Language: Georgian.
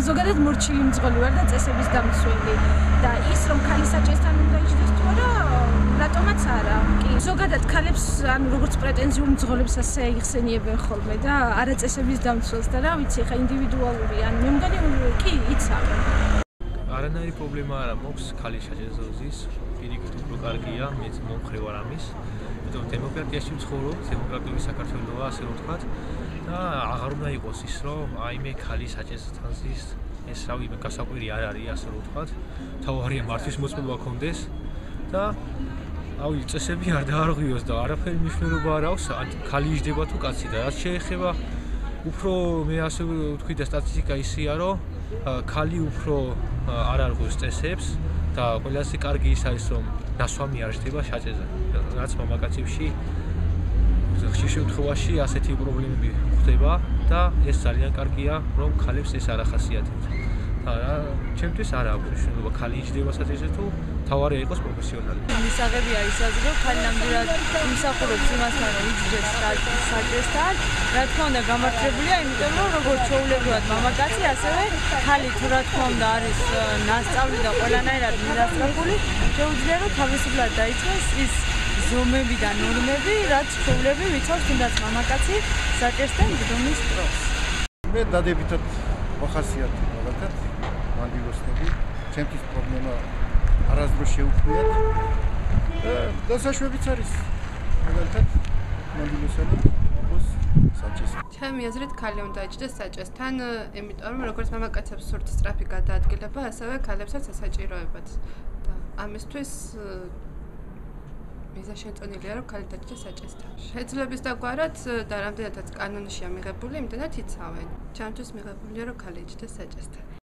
ზოგადად მორჩილი მძღოლი ვარ და წესების დამცველი და ის რომ ქალი საჭესთან უნდა იჯდეს თუ არა რატომაც არა კი ზოგადად ქალებს ანუ როგორც პრეტენზიურ მძღოლებს ასე იხსენიებენ ხოლმე და არა წესების დამცველს და რა ვიცი ხა ინდივიდუალური ანუ მე მგონი კი იცავენ არანაირი პრობლემა არ მაქვს ქალის საჭესოზის პირიქით უფრო კარგია მეც მომხრე ვარ ამის იმიტომ დემოკრატიაში ვცხოვრობ დემოკრატიული საქართველოა ასე ვთქვათ და აღარ უნდა იყოს ის რომ აი მე ქალის საჭესთან ზის ეს რავი გასაკვირი არ არის ასე ვთქვათ თავარია მართვის მოწმობა კონდეს და ავი წესები არ დაარღვიოს და არაფერი მნიშვნელობა არ აქვს ქალი იჯდება თუ კაცი და რაც შეეხება უფრო მე ასე ვთქვი და სტატისტიკა ისია რომ ქალი უფრო არ არღვევს წესებს და ყველაზე კარგი ის არის რომ ნასვამი არ ხდება საჭეზე რაც მამაკაცებში ხშირ შემთხვევაში ასეთი პრობლემები ხდება და ეს ძალიან კარგია რომ ქალებს ეს არ ახასიათებს და ჩემთვის არ აქვს მნიშვნელობა ქალი იჯდება საჭეზე თუ თავარია იყოს პროფესიონალი მისაღებია ისაც რომ ქალი ნამდვილად იმსახურებს იმასთან რომ იჯდეს საჭესთან რა თქმა უნდა გამართლებულია იმიტომ რომ როგორც ჩვეულებრივად მამაკაცი ასევე ქალი თუ რა თქმა უნდა არის ნასწავლი და ყველანაირად მიდასწრებული შეუძლია რომ თავისუფლად დაიცვას ის ზომები და ნორმები რაც ჩვეულებრივ იცავს თუნდაც მამაკაცი საჭესთან მდგომის დროს მე დადებითად ვახასიათებ მაგალითად მანდილოსები ჩემთვის პრობლემა არასდროს შეუქმნიათ და საშვებიც არის მაგალითად მანდილოსები ოს საჭესთან ჩემი აზრით ქალი უნდა იჯდეს საჭესთან იმიტომ რომ როგორც მამაკაცებს სურთ სწრაფი გადაადგილება ასევე ქალებსაც სასაჭიროებად და ამისთვის მიზანშეწონილია რომ ქალი დაიჯდეს საჭესთან შეძლების დაგვარად და რამდენადაც კანონშია მიღებული იმდენად იცავენ ჩემთვის მიღებულია რომ ქალი იჯდეს საჭესთან